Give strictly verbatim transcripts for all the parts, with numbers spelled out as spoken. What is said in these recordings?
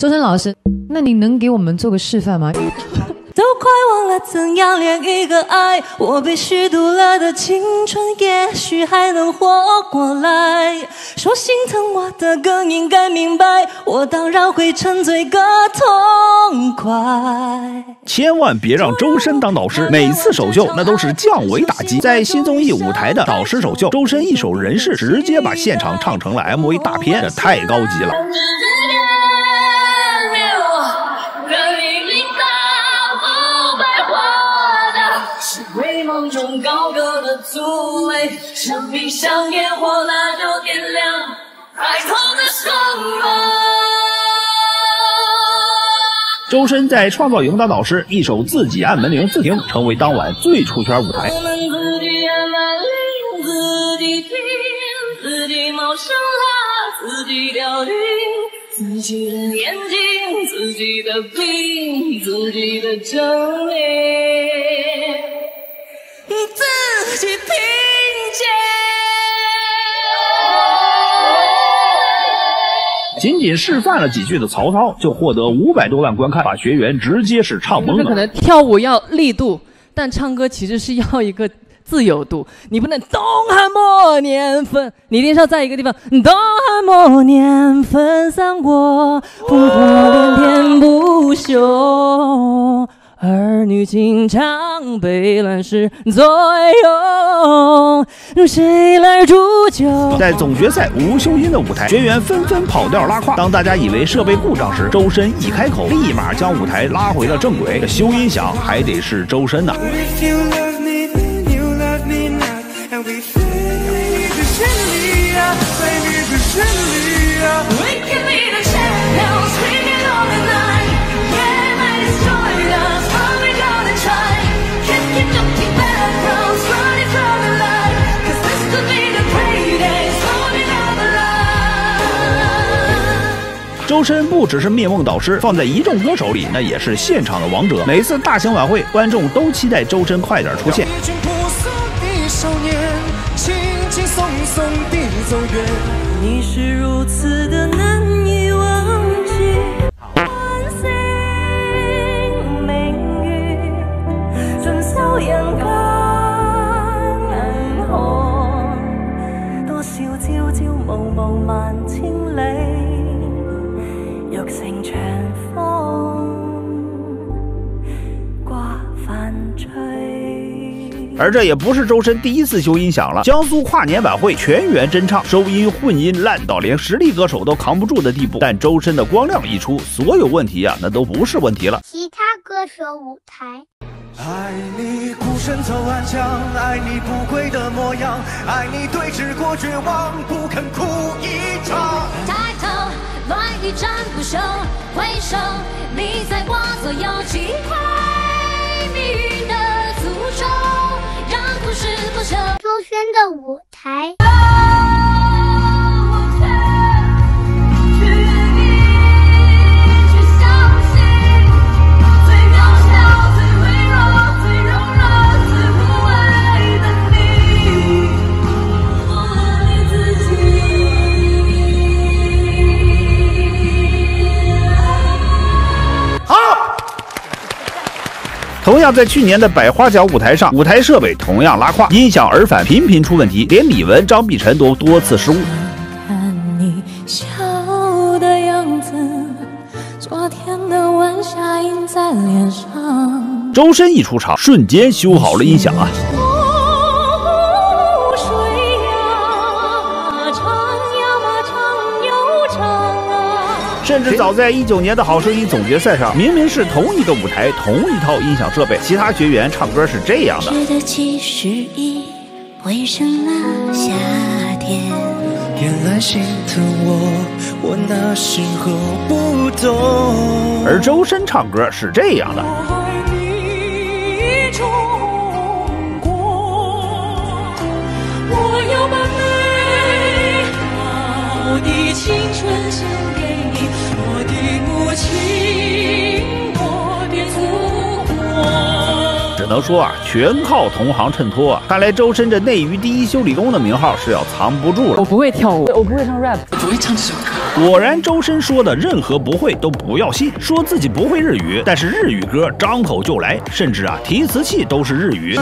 周深老师，那你能给我们做个示范吗？ 都快忘了怎样恋一个爱，我被虚度了的青春也许还能活过来。说心疼我的更应该明白，我当然会沉醉个痛快。 千万别让周深当导师，每次首秀那都是降维打击。在新综艺舞台的导师首秀，周深一首《人世》直接把现场唱成了 M V 大片，这太高级了。 梦中高歌的滋味，生命像烟火，那就点亮爱痛的伤疤。 周深在创造营当导师，一首《自己按门铃自听》成为当晚最出圈舞台。 我们自己按门铃，自己听，自己冒生辣，自己凋零，自己的眼睛，自己的病，自己的证明。自己拼接。 仅仅示范了几句的曹操，就获得五百多万观看，把学员直接是唱懵了。 可能跳舞要力度，但唱歌其实是要一个自由度，你不能东汉末年分，你一定是要在一个地方。东汉末年分三国，烽火连天不休。儿女情长，悲乱世左右，谁来煮酒？ 在总决赛无修音的舞台，学员纷纷跑调拉胯。当大家以为设备故障时，周深一开口，立马将舞台拉回了正轨。这修音响还得是周深呐。周深不只是灭梦导师，放在一众歌手里，那也是现场的王者。每次大型晚会，观众都期待周深快点出现。 你是如此的难以忘记，半星明月，盡收人間銀河，多少朝朝暮暮萬千里。欲乘長風刮帆吹。 而这也不是周深第一次修音响了。江苏跨年晚会全员真唱，收音混音烂到连实力歌手都扛不住的地步。但周深的光亮一出，所有问题啊，那都不是问题了。 其他歌手舞台。 爱你孤身走暗巷，爱你不跪的模样，爱你对峙过绝望，不肯哭一场。 抬头乱一战不休，回首你在我左右，击溃命运的诅咒，让故事不朽。 周深的舞台。 同样在去年的百花奖舞台上，舞台设备同样拉胯，音响耳返频频出问题，连李玟、张碧晨都多次失误。 看你笑的样子，昨天的晚霞印在脸上。 周深一出场，瞬间修好了音响啊！甚至早在一九年的《好声音》总决赛上，明明是同一个舞台、同一套音响设备，其他学员唱歌是这样的。 值得七十一，回声那夏天。 原来心疼我，我那时候不懂。 而周深唱歌是这样的。 我爱你中国，我要把美好的青春献给你。我的母亲，我的祖国。 只能说啊，全靠同行衬托啊！看来周深这内娱第一修理工的名号是要藏不住了。 我不会跳舞，我不会唱 rap， 我不会唱这首歌。 果然，周深说的任何不会都不要信，说自己不会日语，但是日语歌张口就来，甚至啊提词器都是日语。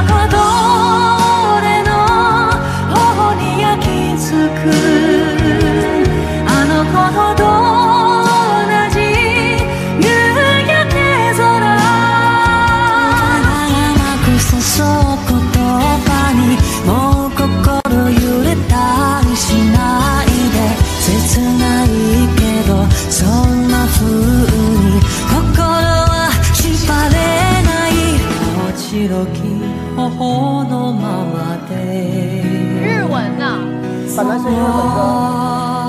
日文呐、啊， 本来是日本歌。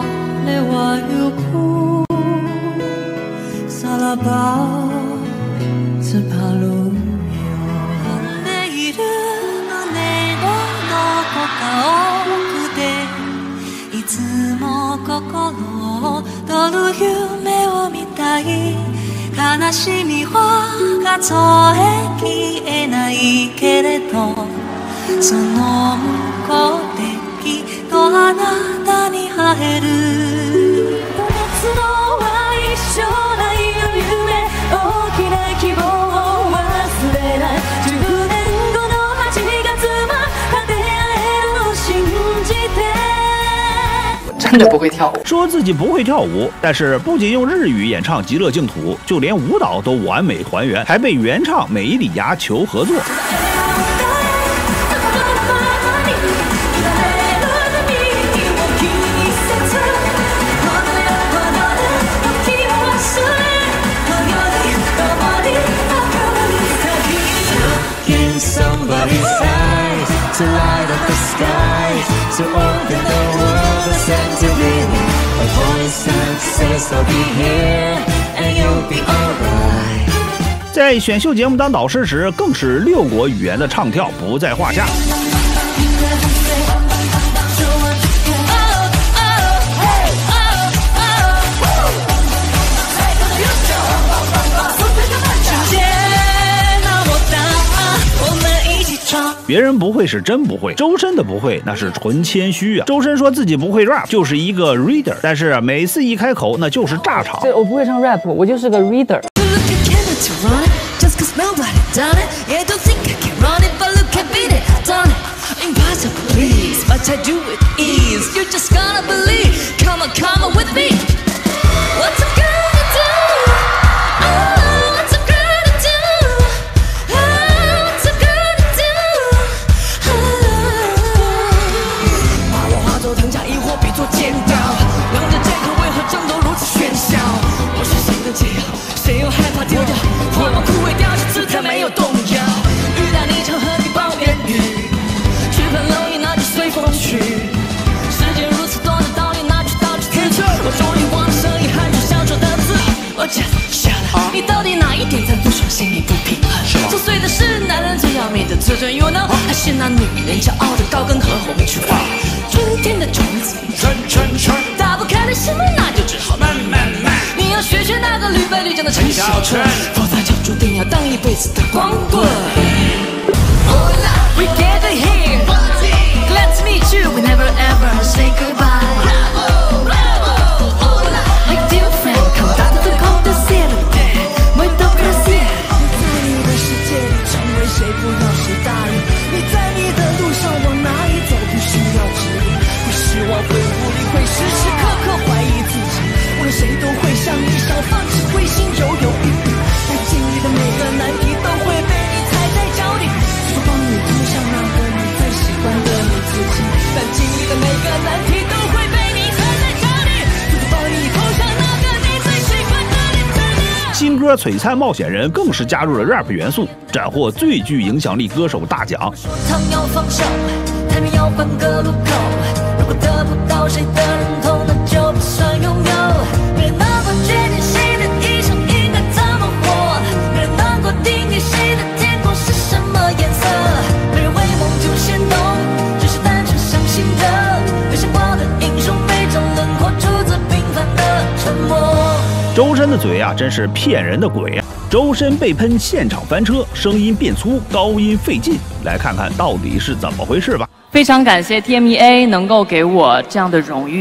悲しみは数えきれないけれどその向こうできっとあなたに会える夏のは一緒ないよ夢大きな希望を忘れないじゅうねんごのはちがつまた出会えるの信じて。 真的不会跳舞， 说自己不会跳舞，但是不仅用日语演唱《极乐净土》，就连舞蹈都完美还原，还被原唱美里芽求合作。在选秀节目当导师时，更是六国语言的唱跳不在话下。别人不会是真不会，周深的不会那是纯谦虚啊。周深说自己不会 rap， 就是一个 reader， 但是每次一开口那就是炸场。 对，我不会唱 rap， 我就是个 reader。 你到底哪一点在不爽，心里不平衡？作祟的是男人最要命的自尊，you know，还是那女人骄傲的高跟和红裙花？春天的种子春春春，打不开的心门，那就只好慢慢慢。你要学学那个绿背绿将的陈小春，否则就注定要当一辈子的光棍。We gather here, glad to meet you. We never ever say goodbye. My dear friend, come down to the cold sea. 谁不要谁答应？你在你的路上往哪里走，不需要指引。会失望，会无力，会时时刻刻怀疑自己。无论谁都会像你想放弃，会心犹犹豫豫。在经历的每个难题都会被你踩在脚底，就帮你涂上那个你最喜欢的你自己。但经历的每个难题都会被你踩在脚底，就帮你涂上那个你最喜欢的你自己。 新歌《璀璨冒险人》更是加入了 rap 元素，斩获最具影响力歌手大奖。 说唱要放手，太远要换个路口。如果得不到谁的认同，那就不算拥有。没人能够决定谁的一生应该怎么活，没人能够定义谁的天空是什么颜色。没人为梦就先动，只是单纯相信的。没想过的英雄被这轮廓出自平凡的沉默。 周深的嘴啊，真是骗人的鬼啊！周深被喷现场翻车，声音变粗，高音费劲，来看看到底是怎么回事吧。 非常感谢 T M E A 能够给我这样的荣誉。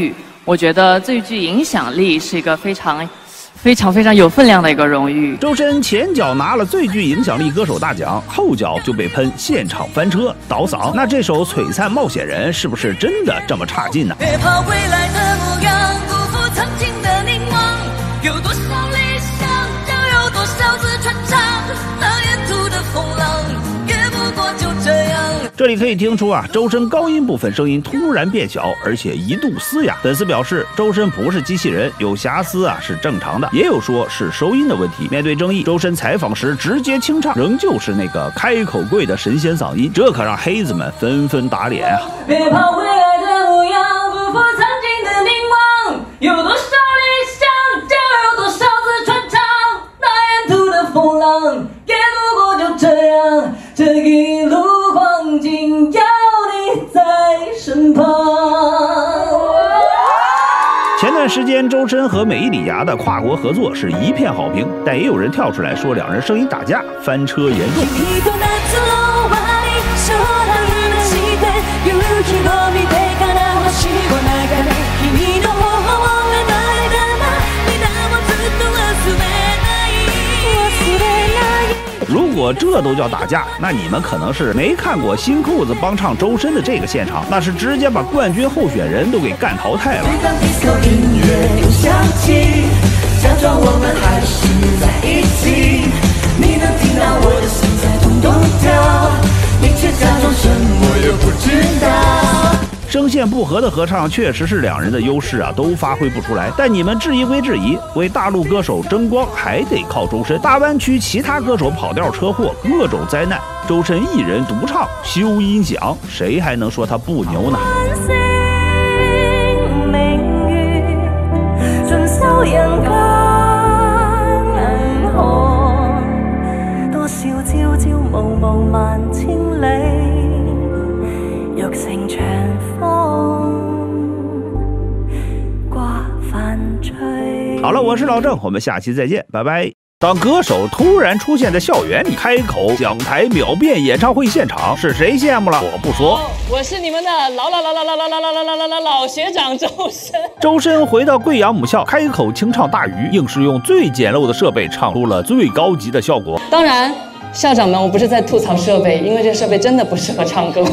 我觉得最具影响力是一个非常。非常非常有分量的一个荣誉。 周深前脚拿了最具影响力歌手大奖，后脚就被喷现场翻车倒嗓。那这首《璀璨冒险人》是不是真的这么差劲呢？ 别怕未来的模样，不负曾经的凝望。有多少理想，就有多少次传唱。那沿途的风浪，也不过就这样。 这里可以听出啊，周深高音部分声音突然变小，而且一度嘶哑。粉丝表示，周深不是机器人，有瑕疵啊是正常的，也有说是收音的问题。面对争议，周深采访时直接清唱，仍旧是那个开口跪的神仙嗓音，这可让黑子们纷纷打脸啊！ 别怕未来的模样，不负曾经的凝望。有多少理想，就有多少次传唱。那沿途的风浪，也不过就这样。这一路光景，有你在身旁。 前段时间，周深和美伊里芽的跨国合作是一片好评，但也有人跳出来说两人声音打架，翻车严重。如果这都叫打架，那你们可能是没看过新裤子帮唱周深的这个现场，那是直接把冠军候选人都给干淘汰了。 音乐又响起，假装我们还是在一起，你能听到我的心在咚咚跳，你却假装什么也不知道。 声线不合的合唱确实是两人的优势啊，都发挥不出来。但你们质疑归质疑，为大陆歌手争光还得靠周深。大湾区其他歌手跑调、车祸、各种灾难，周深一人独唱修音响，谁还能说他不牛呢？ 多少朝朝暮暮萬千里，欲乘長風掛帆吹。 好了，我是老郑，我们下期再见，拜拜。当歌手突然出现在校园里，开口讲台秒变演唱会现场，是谁羡慕了？我不说， 我是你们的老老老老老老老老老老老老老学长周深。 周深回到贵阳母校，开口清唱大鱼，硬是用最简陋的设备唱出了最高级的效果。 当然，校长们，我不是在吐槽设备，因为这设备真的不适合唱歌。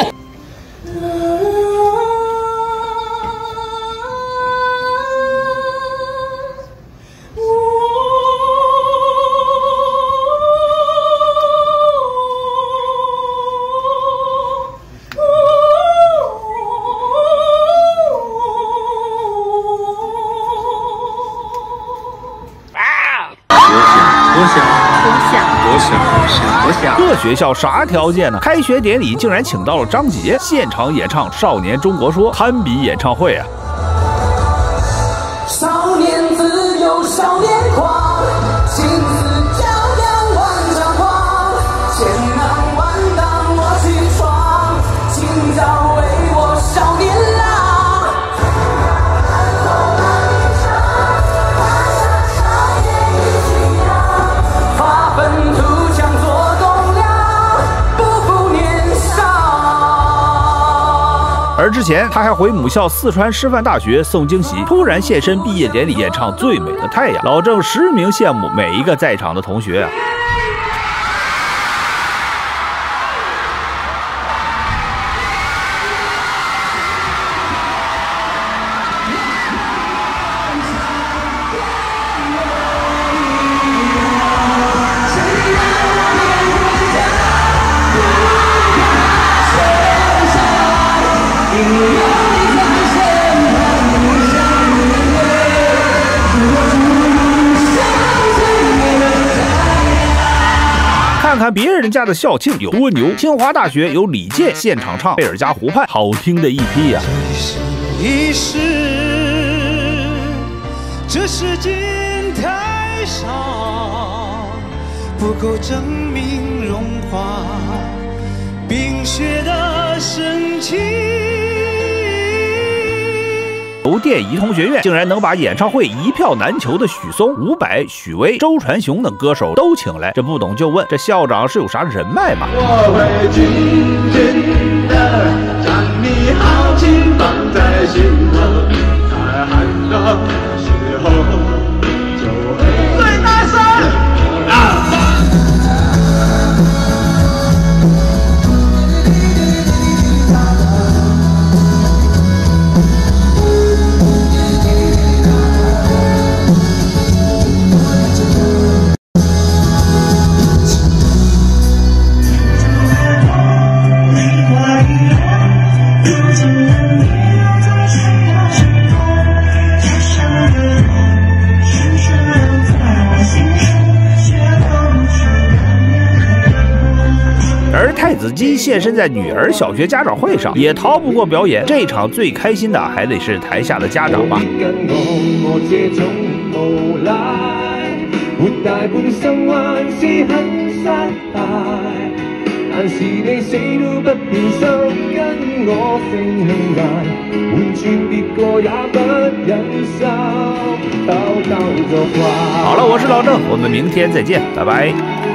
这学校啥条件呢？开学典礼竟然请到了张杰，现场演唱《少年中国说》，堪比演唱会啊！ 少年自由少年狂，心思骄阳万丈光，千难万挡我去闯，今朝为我少年郎。发愤图强做栋梁，不负年少。 而之前他还回母校四川师范大学送惊喜，突然现身毕业典礼演唱《最美的太阳》，老郑实名羡慕每一个在场的同学啊！看看别人家的校庆有多牛，清华大学有李健现场唱《贝尔加湖畔》，好听的一批呀、啊！ 一世这世间太少，不够证明融化冰雪的深情。 邮电仪同学院竟然能把演唱会一票难求的许嵩、伍佰、许巍、周传雄等歌手都请来，这不懂就问，这校长是有啥人脉吗？ 我会紧紧的将你豪情放在心头。 的时候，就会最大声啊！ 而太子金现身在女儿小学家长会上，也逃不过表演。这场最开心的还得是台下的家长吧。但是你死都不變心，跟我性命難，完全別個也不忍心，偷偷作怪。好了，我是老鄭，我們明天再見，拜拜。